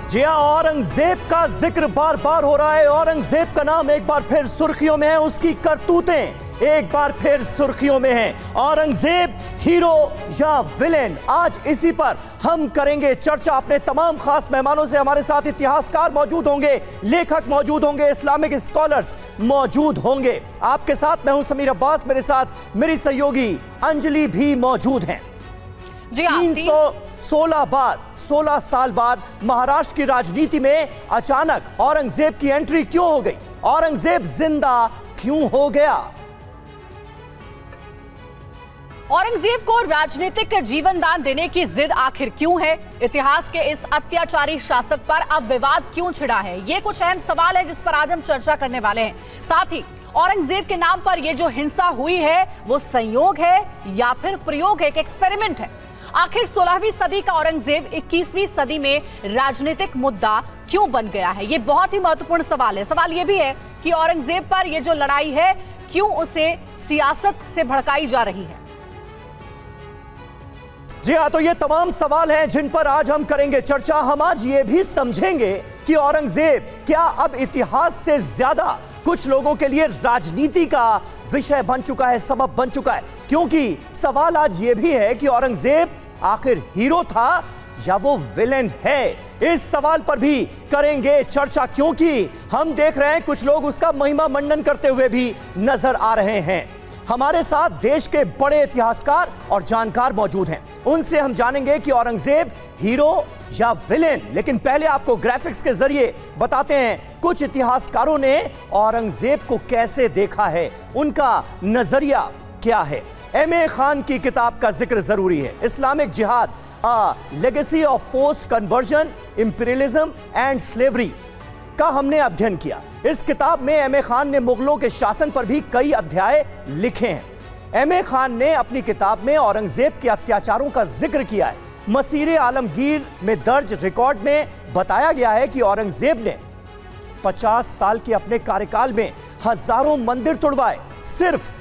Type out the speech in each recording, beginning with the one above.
जी हां, औरंगजेब का जिक्र बार बार हो रहा है। औरंगजेब का नाम एक बार फिर सुर्खियों में है, उसकी करतूतें एक बार फिर सुर्खियों में हैं। औरंगजेब हीरो या विलेन, आज इसी पर हम करेंगे चर्चा। अपने तमाम खास मेहमानों से हमारे साथ इतिहासकार मौजूद होंगे, लेखक मौजूद होंगे, इस्लामिक स्कॉलर्स मौजूद होंगे। आपके साथ मैं हूं समीर अब्बास, मेरे साथ मेरी सहयोगी अंजलि भी मौजूद हैं। जी हाँ, 16 साल बाद महाराष्ट्र की राजनीति में अचानक औरंगजेब की एंट्री क्यों हो गई? औरंगजेब जिंदा क्यों हो गया? औरंगजेब को राजनीतिक जीवन दान देने की जिद आखिर क्यों है? इतिहास के इस अत्याचारी शासक पर अब विवाद क्यों छिड़ा है? ये कुछ अहम सवाल है जिस पर आज हम चर्चा करने वाले हैं। साथ ही औरंगजेब के नाम पर यह जो हिंसा हुई है वो संयोग है या फिर प्रयोग है, एक एक्सपेरिमेंट है? आखिर 16वीं सदी का औरंगजेब 21वीं सदी में राजनीतिक मुद्दा क्यों बन गया है? ये बहुत ही महत्वपूर्ण सवाल है। सवाल ये भी है कि औरंगजेब पर यह जो लड़ाई है क्यों उसे सियासत से भड़काई जा रही है? जी हाँ, तो ये तमाम सवाल हैं जिन पर आज हम करेंगे चर्चा। हम आज ये भी समझेंगे कि औरंगजेब क्या अब इतिहास से ज्यादा कुछ लोगों के लिए राजनीति का विषय बन चुका है, सबब बन चुका है। क्योंकि सवाल आज ये भी है कि औरंगजेब आखिर हीरो था या वो विलेन है। इस सवाल पर भी करेंगे चर्चा, क्योंकि हम देख रहे हैं कुछ लोग उसका महिमा मंडन करते हुए भी नजर आ रहे हैं। हमारे साथ देश के बड़े इतिहासकार और जानकार मौजूद हैं, उनसे हम जानेंगे कि औरंगजेब हीरो या विलेन। लेकिन पहले आपको ग्राफिक्स के जरिए बताते हैं कुछ इतिहासकारों ने औरंगजेब को कैसे देखा है, उनका नजरिया क्या है। एम.ए. खान की किताब का जिक्र जरूरी है, Islamic jihad, a legacy of forced conversion, imperialism and slavery का हमने अध्ययन किया। इस किताब में एम.ए. खान ने मुगलों के शासन पर भी कई अध्याय लिखे हैं। एम.ए. खान ने अपनी किताब में औरंगजेब के अत्याचारों का जिक्र किया है। मसीरे आलमगीर में दर्ज रिकॉर्ड में बताया गया है कि औरंगजेब ने 50 साल के अपने कार्यकाल में हजारों मंदिर तोड़वाए। सिर्फ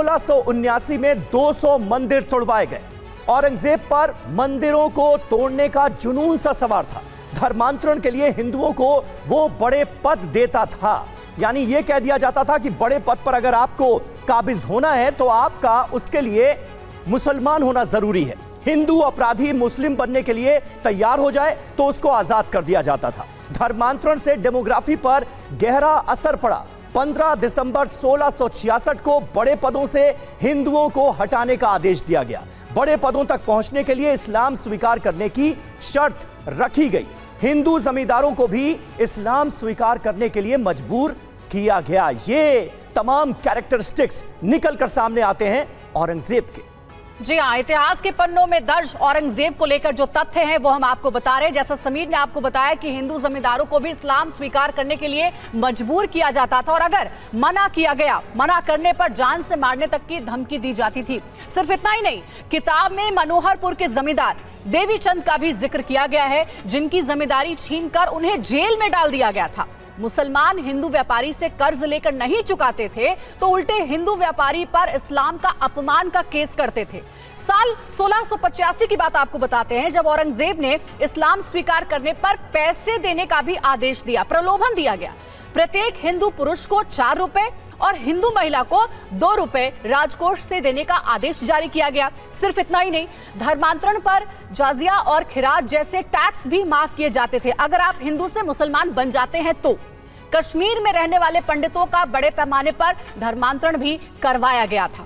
1679 में 200 मंदिर तोड़वाए गए। औरंगजेब पर मंदिरों को तोड़ने का जुनून सा सवार था। धर्मांतरण के लिए हिंदुओं को वो बड़े पद देता था, यानी ये कह दिया जाता था कि बड़े पद पर अगर आपको काबिज होना है तो आपका उसके लिए मुसलमान होना जरूरी है। हिंदू अपराधी मुस्लिम बनने के लिए तैयार हो जाए तो उसको आजाद कर दिया जाता था। धर्मांतरण से डेमोग्राफी पर गहरा असर पड़ा। 15 दिसंबर 1666 को बड़े पदों से हिंदुओं को हटाने का आदेश दिया गया। बड़े पदों तक पहुंचने के लिए इस्लाम स्वीकार करने की शर्त रखी गई। हिंदू जमींदारों को भी इस्लाम स्वीकार करने के लिए मजबूर किया गया। ये तमाम कैरेक्टरिस्टिक्स निकलकर सामने आते हैं औरंगजेब के। जी हाँ, इतिहास के पन्नों में दर्ज औरंगजेब को लेकर जो तथ्य हैं वो हम आपको बता रहे हैं। जैसा समीर ने आपको बताया कि हिंदू जमींदारों को भी इस्लाम स्वीकार करने के लिए मजबूर किया जाता था और अगर मना किया गया, मना करने पर जान से मारने तक की धमकी दी जाती थी। सिर्फ इतना ही नहीं, किताब में मनोहरपुर के जमींदार देवीचंद का भी जिक्र किया गया है, जिनकी जमींदारी छीनकर उन्हें जेल में डाल दिया गया था। मुसलमान हिंदू व्यापारी से कर्ज लेकर नहीं चुकाते थे तो उल्टे हिंदू व्यापारी पर इस्लाम का अपमान का केस करते थे। साल 1685 की बात आपको बताते हैं, जब औरंगजेब ने इस्लाम स्वीकार करने पर पैसे देने का भी आदेश दिया, प्रलोभन दिया गया। प्रत्येक हिंदू पुरुष को 4 रुपए और हिंदू महिला को 2 रुपए राजकोष से देने का आदेश जारी किया गया। सिर्फ इतना ही नहीं, धर्मांतरण पर जाजिया और खिराज जैसे टैक्स भी माफ किए जाते थे। अगर आप हिंदू से मुसलमान बन जाते हैं तो कश्मीर में रहने वाले पंडितों का बड़े पैमाने पर धर्मांतरण भी करवाया गया था।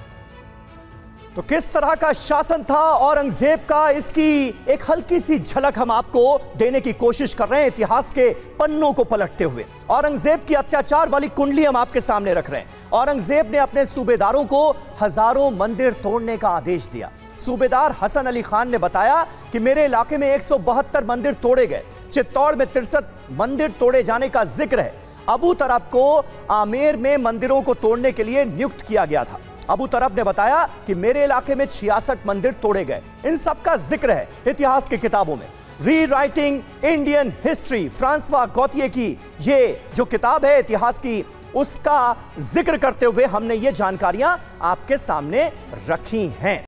तो किस तरह का शासन था औरंगजेब का, इसकी एक हल्की सी झलक हम आपको देने की कोशिश कर रहे हैं इतिहास के पन्नों को पलटते हुए। औरंगजेब की अत्याचार वाली कुंडली हम आपके सामने रख रहे हैं। औरंगजेब ने अपने सूबेदारों को हजारों मंदिर तोड़ने का आदेश दिया। सूबेदार हसन अली खान ने बताया कि मेरे इलाके में 172 मंदिर तोड़े गए। चित्तौड़ में 63 मंदिर तोड़े जाने का जिक्र है। अबू तरब को आमेर में मंदिरों को तोड़ने के लिए नियुक्त किया गया था। अबू तरब ने बताया कि मेरे इलाके में 66 मंदिर तोड़े गए। इन सब का जिक्र है इतिहास की किताबों में। Rewriting Indian history, Francois Gautier की ये जो किताब है इतिहास की, उसका जिक्र करते हुए हमने ये जानकारियां आपके सामने रखी हैं।